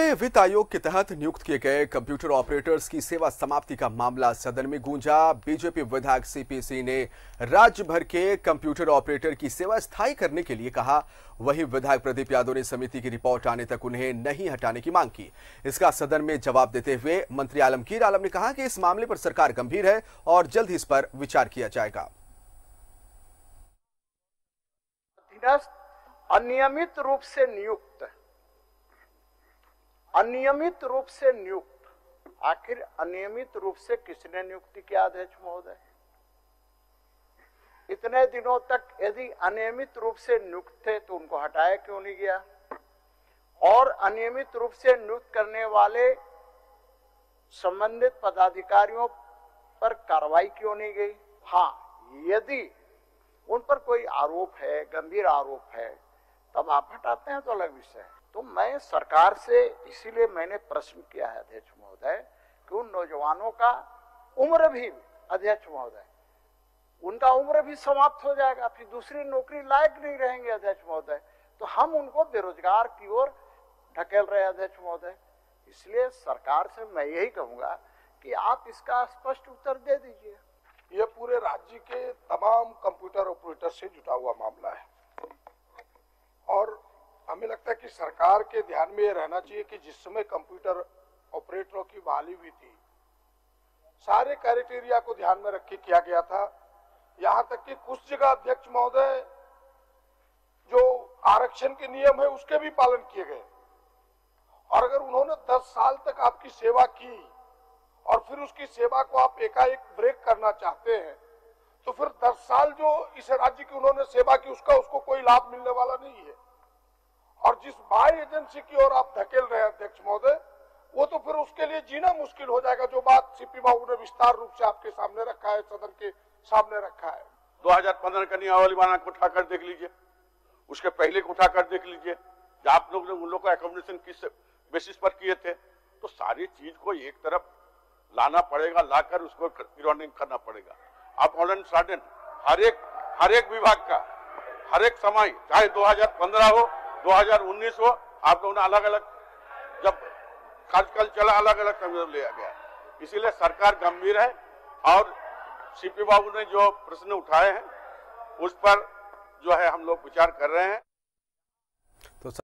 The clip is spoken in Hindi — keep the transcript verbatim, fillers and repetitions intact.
केंद्रीय वित्त आयोग के तहत नियुक्त किए गए कंप्यूटर ऑपरेटर्स की सेवा समाप्ति का मामला सदन में गूंजा। बीजेपी विधायक सीपी सिंह ने राज्य भर के कंप्यूटर ऑपरेटर की सेवा स्थायी करने के लिए कहा। वहीं विधायक प्रदीप यादव ने समिति की रिपोर्ट आने तक उन्हें नहीं हटाने की मांग की। इसका सदन में जवाब देते हुए मंत्री आलमगीर आलम ने कहा कि इस मामले पर सरकार गंभीर है और जल्द ही इस पर विचार किया जाएगा। अनियमित रूप से नियुक्त अनियमित रूप से नियुक्त आखिर अनियमित रूप से किसने नियुक्ति किया अध्यक्ष महोदय? इतने दिनों तक यदि अनियमित रूप से नियुक्त थे तो उनको हटाया क्यों नहीं गया? और अनियमित रूप से नियुक्त करने वाले संबंधित पदाधिकारियों पर कार्रवाई क्यों नहीं गई? हाँ, यदि उन पर कोई आरोप है, गंभीर आरोप है, तब आप हटाते हैं तो अलग विषय है। तो मैं सरकार से इसीलिए मैंने प्रश्न किया है अध्यक्ष महोदय कि उन नौजवानों का उम्र भी अध्यक्ष महोदय उनका उम्र भी समाप्त हो जाएगा, फिर दूसरी नौकरी लायक नहीं रहेंगे अध्यक्ष महोदय, तो हम उनको बेरोजगार की ओर ढकेल रहे हैं अध्यक्ष महोदय। इसलिए सरकार से मैं यही कहूंगा कि आप इसका स्पष्ट उत्तर दे दीजिए। ये पूरे राज्य के तमाम कंप्यूटर ऑपरेटर से जुटा हुआ मामला है और हमें लगता है कि सरकार के ध्यान में ये रहना चाहिए कि जिस समय कंप्यूटर ऑपरेटरों की बहाली हुई थी, सारे क्राइटेरिया को ध्यान में रख के किया गया था। यहाँ तक कि कुछ जगह अध्यक्ष महोदय जो आरक्षण के नियम है उसके भी पालन किए गए। और अगर उन्होंने दस साल तक आपकी सेवा की और फिर उसकी सेवा को आप एकाएक ब्रेक करना चाहते हैं, तो फिर दस साल जो इस राज्य की उन्होंने सेवा की उसका उसको कोई लाभ मिलने वाला नहीं है। और जिस बाई एजेंसी की ओर आप धकेल रहे हैं अध्यक्ष महोदय, वो तो फिर उसके लिए जीना मुश्किल हो जाएगा, जो बात सीपी बाबू ने विस्तार रूप से आपके सामने रखा है, सदन के सामने रखा है। दो हज़ार पंद्रह का नियमावली बना को उठाकर देख लीजिए, उसके पहले को उठाकर देख लीजिए, जब आप लोग ने उन लोग को एकोमोडेशन किस बेसिस पर किए थे, तो सारी चीज को एक तरफ लाना पड़ेगा, लाकर उसको क्रोनिंग करना पड़ेगा। आप ऑनलाइन साधन हर एक हर एक विभाग का हर एक समय, चाहे दो हज़ार पंद्रह हो, दो हज़ार उन्नीस हो, आप लोगों ने अलग अलग जब कार्यकाल चला अलग अलग समय लिया गया। इसीलिए सरकार गंभीर है और सीपी बाबू ने जो प्रश्न उठाए हैं उस पर जो है हम लोग विचार कर रहे हैं।